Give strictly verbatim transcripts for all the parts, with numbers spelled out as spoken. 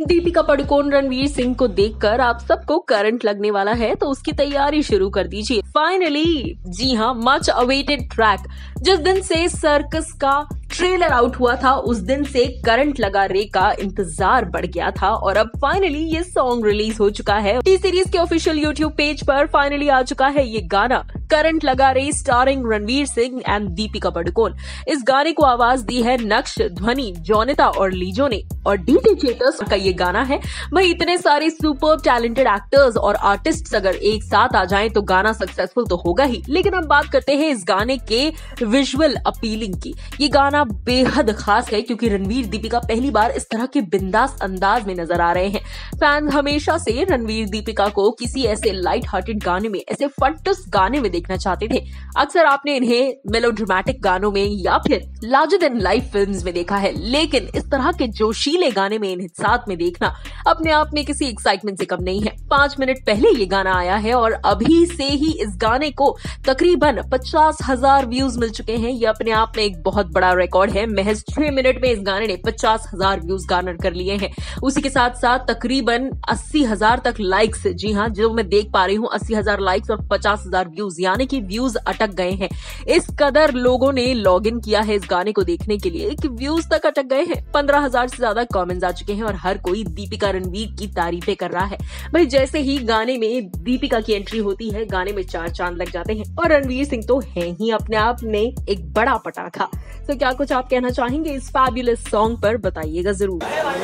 दीपिका पादुकोण रणवीर सिंह को देखकर आप सबको करंट लगने वाला है, तो उसकी तैयारी शुरू कर दीजिए। फाइनली, जी हाँ, मच अवेटेड ट्रैक। जिस दिन से सर्कस का ट्रेलर आउट हुआ था उस दिन से करंट लगा रे का इंतजार बढ़ गया था और अब फाइनली ये सॉन्ग रिलीज हो चुका है। टी सीरीज के ऑफिशियल यूट्यूब पेज पर फाइनली आ चुका है ये गाना, करंट लगा रे, स्टारिंग रणवीर सिंह एंड दीपिका पादुकोण। इस गाने को आवाज दी है नक्श, ध्वनि, जॉनिता और लीजो ने और डीजे चेतस का ये गाना है। भाई इतने सारे सुपर टैलेंटेड एक्टर्स और आर्टिस्ट अगर एक साथ आ जाएं तो गाना सक्सेसफुल तो होगा ही। लेकिन अब बात करते हैं इस गाने के विजुअल अपीलिंग की। ये गाना बेहद खास है क्योंकि रणवीर दीपिका पहली बार इस तरह के बिंदास अंदाज में नजर आ रहे हैं। फैंस हमेशा से रणवीर दीपिका को किसी ऐसे लाइट हार्टेड गाने में, ऐसे फंटस गाने में देखना चाहते थे। अक्सर आपने इन्हें मेलोड्रामेटिक गानों में या फिर लार्जर देन लाइफ फिल्म्स में देखा है, लेकिन इस तरह के जोशीले गाने में इन्हें साथ में देखना अपने आप में किसी एक्साइटमेंट से कम नहीं है। पांच मिनट पहले ये गाना आया है और अभी से ही इस गाने को तकरीबन पचास हजार व्यूज मिल चुके हैं। ये अपने आप में एक बहुत बड़ा रिकॉर्ड है। महज छह मिनट में इस गाने ने पचास हजार व्यूज गार्नर कर लिए हैं। उसी के साथ साथ तकरीबन अस्सी हजार तक लाइक्स, जी हाँ, जो मैं देख पा रही हूँ, अस्सी हजार लाइक्स और पचास हजार व्यूज, यानी कि व्यूज अटक गए हैं। इस कदर लोगों ने लॉग इन किया है इस गाने को देखने के लिए कि व्यूज तक अटक गए हैं। पंद्रह हजार से ज्यादा कमेंट्स आ चुके हैं और हर कोई दीपिका रणवीर की तारीफें कर रहा है। भाई जैसे ही गाने में दीपिका की एंट्री होती है, गाने में चार चांद लग जाते हैं और रणवीर सिंह तो है ही अपने आप में एक बड़ा पटाखा। तो क्या कुछ आप कहना चाहेंगे इस फैबुलस सॉन्ग पर, बताइएगा जरूर।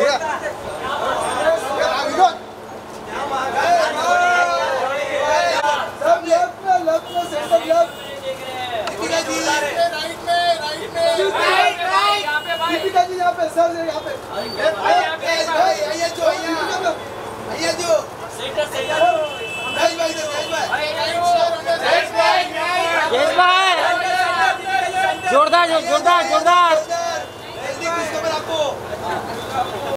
दीपिका जी यहाँ पे, सर यहाँ पे, आइए जो, आइए जो, जोरदार जोरदार जोरदार। जल्दी खुशखबर आपको।